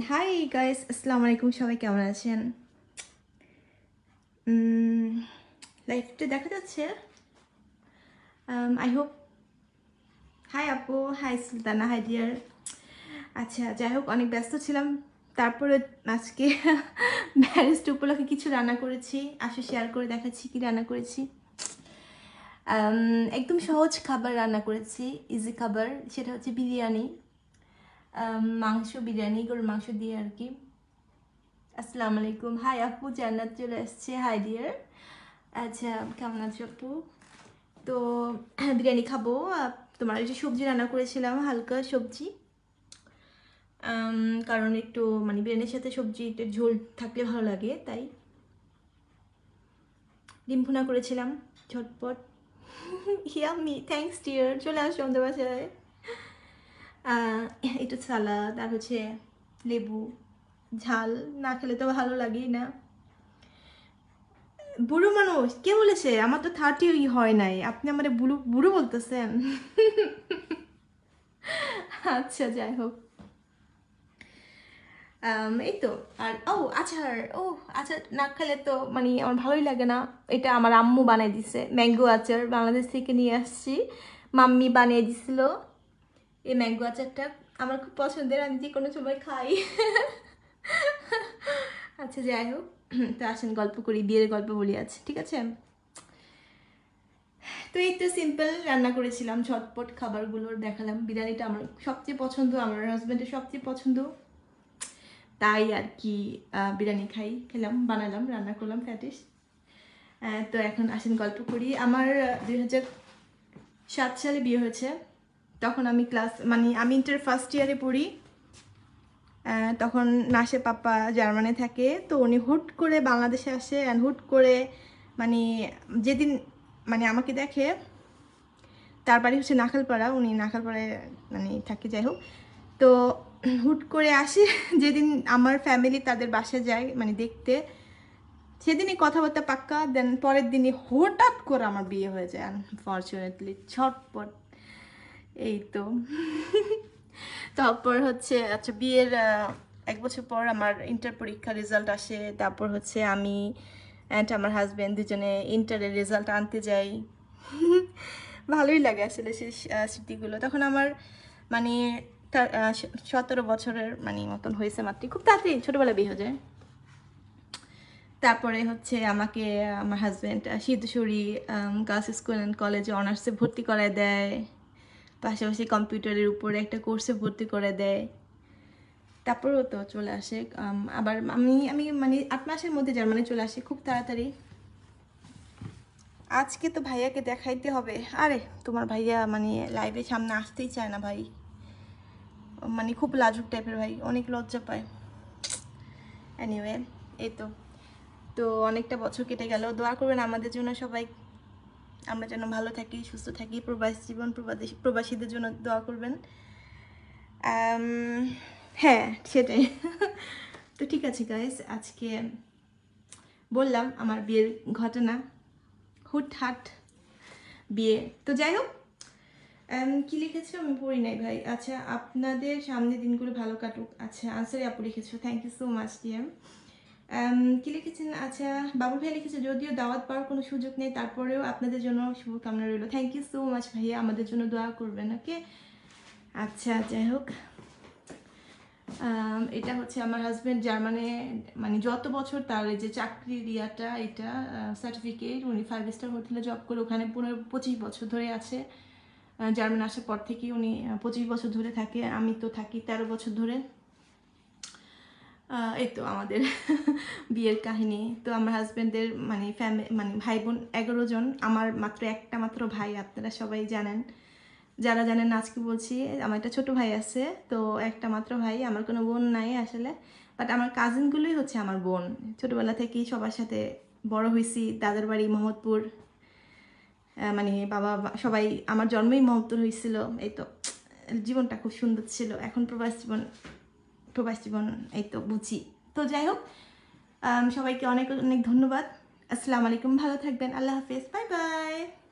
Hi guys, আসসালামু আলাইকুম। সবাই কেমন আছেন? লাইভটা দেখা যাচ্ছে? I hope. হাই আপু, হাই সুলতানা, হাই ডিয়ার। আচ্ছা, যাই হোক, অনেক ব্যস্ত ছিলাম। তারপরে আজকে ম্যারেজটা উপলক্ষে কিছু রান্না করেছি। আসলে শেয়ার করে দেখাচ্ছি কি রান্না করেছি। একদম সহজ খাবার রান্না করেছি, ইজি খাবার। সেটা হচ্ছে বিরিয়ানি, মাংস বিরিয়ানি, গরুর মাংস দিয়ে আর কি। আসসালামু আলাইকুম। হাই আপু, জান্নাত চলে আসছে। Hi dear. আচ্ছা, কেমন আছো আপু? তো বিরিয়ানি খাবো। তোমার এই যে সবজি রান্না করেছিলাম, হালকা সবজি, কারণ একটু মানে বিরিয়ানির সাথে সবজি একটু ঝোল থাকলে ভালো লাগে, তাই ডিম ভুনা করেছিলাম ঝটপট। Yummy, thanks dear. চলে আসো আমাদের বাসায়। একটু সালাদ আর হচ্ছে লেবু। ঝাল না খেলে তো ভালো লাগেই না। বুড়ো মানুষ কে বলেছে? আমার তো 30 হয় নাই, আপনি আমার বুড়ো বুড়ো বলতেছেন? আচ্ছা, যাই হোক। এই তো। আর আচার, আচার না খেলে তো মানে আমার ভালোই লাগে না। এটা আমার আম্মু বানিয়ে দিছে, ম্যাঙ্গো আচার, বাংলাদেশ থেকে নিয়ে আসছি। মাম্মি বানিয়ে দিছিল এই ম্যাঙ্গো আচারটা। আমার খুব পছন্দের, আমি যে কোনো সময় খাই। আচ্ছা, যাই হোক। তো আসেন গল্প করি, বিয়ের গল্প বলি আজ, ঠিক আছে? তো এই তো সিম্পল রান্না করেছিলাম, ঝটপট খাবারগুলোর দেখালাম। বিরিয়ানিটা আমার সবচেয়ে পছন্দ, আমার হাজব্যান্ডের সবচেয়ে পছন্দ, তাই আর কি। বিরিয়ানি খেলাম, বানালাম, রান্না করলাম, ফ্যাটিস। তো এখন আসেন গল্প করি। আমার 2007 সালে বিয়ে হয়েছে। তখন আমি আমি ইন্টার ফার্স্ট ইয়ারে পড়ি। তখন নাসে পাপা জার্মানি থাকে, তো উনি হুট করে বাংলাদেশে আসে। অ্যান্ড হুট করে মানে যেদিন মানে আমাকে দেখে, তার বাড়ি হচ্ছে নাখালপাড়া, উনি নাখালপাড়ায় মানে থাকে, যাই হোক। তো হুট করে আসে যেদিন আমার ফ্যামিলি তাদের বাসায় যায় মানে দেখতে, সেদিনই কথাবার্তা পাক্কা। দেন পরের দিনই হঠাৎ করে আমার বিয়ে হয়ে যায়, আনফর্চুনেটলি, ছটপট। এই তো। তারপর হচ্ছে আচ্ছা, বিয়ের 1 বছর পর আমার ইন্টার পরীক্ষার রেজাল্ট আসে। তারপর হচ্ছে আমি অ্যান্ড আমার হাজব্যান্ড দুজনে ইন্টারের রেজাল্ট আনতে যাই। ভালোই লাগে আসলে সেই স্মৃতিগুলো। তখন আমার মানে 17 বছরের মানে মতন হয়েছে মাত্র, খুব তাড়াতাড়ি ছোটোবেলায় বিয়ে হয়ে যায়। তারপরে হচ্ছে আমাকে আমার husband Siddheshwari girls school and কলেজে অনার্সে ভর্তি করায় দেয়, পাশাপাশি কম্পিউটারের উপরে একটা কোর্সে ভর্তি করে দেয়। তারপরেও তো চলে আসে। আবার আমি আমি মানে 8 মাসের মধ্যে জার্মানি চলে আসি, খুব তাড়াতাড়ি। আজকে তো ভাইয়াকে দেখাইতে হবে। আরে তোমার ভাইয়া মানে লাইভের সামনে আসতেই চায় না ভাই, মানে খুব লাজুক টাইপের ভাই, অনেক লজ্জা পায়। এনিওয়ে, এই তো। তো অনেকটা বছর কেটে গেল, দোয়া করবেন আমাদের জন্য সবাই, আমরা যেন ভালো থাকি, সুস্থ থাকি। প্রবাসী জীবন, প্রবাসীদের জন্য দোয়া করবেন। হ্যাঁ, সেটাই। তো ঠিক আছে গাইস, আজকে বললাম আমার বিয়ের ঘটনা, হুটহাট বিয়ে। তো যাই হোক, কি লিখেছো আমি পড়ি নাই ভাই। আচ্ছা, আপনাদের সামনে দিনগুলো ভালো কাটুক। আচ্ছা, আনসারে আপু লিখেছো, thank you so much dear. কি লিখেছেন? আচ্ছা, বাবু ভাইয়া লিখেছে, যদিও দাওয়াত পাওয়ার কোনো সুযোগ নেই, তারপরেও আপনাদের জন্য শুভকামনা রইল। থ্যাংক ইউ সো মাচ ভাইয়া, আমাদের জন্য দোয়া করবেন, ওকে? আচ্ছা, যাই হোক। এটা হচ্ছে আমার হাজব্যান্ড জার্মানে মানে যত বছর তার এই যে চাকরির ইয়াটা, এটা সার্টিফিকেট, উনি 5 স্টার হোটেলে জব করে ওখানে 25 বছর ধরে আছে। জার্মান আসার পর থেকে উনি 25 বছর ধরে থাকে। আমি তো থাকি 13 বছর ধরে। এই তো আমাদের বিয়ের কাহিনী। তো আমার হাজব্যান্ডের মানে মানে ভাই বোন 11 জন, আমার মাত্র একটা মাত্র ভাই, আপনারা সবাই জানেন। যারা জানেন না আজকে বলছি, আমার একটা ছোট ভাই আছে, তো একটা মাত্র ভাই, আমার কোনো বোন নাই আসলে। বাট আমার কাজিনগুলোই হচ্ছে আমার বোন। ছোটোবেলা থেকেই সবার সাথে বড় হয়েছি। দাদার বাড়ি মোহাম্মদপুর, মানে বাবা সবাই, আমার জন্মই মোহাম্মদপুর হয়েছিল। এই তো, জীবনটা খুব সুন্দর ছিল। এখন প্রবাস জীবন এই তো বুঝি। তো যাই হোক, সবাইকে অনেক অনেক ধন্যবাদ। আসসালামু আলাইকুম, ভালো থাকবেন, আল্লাহ হাফেজ, বাই বাই।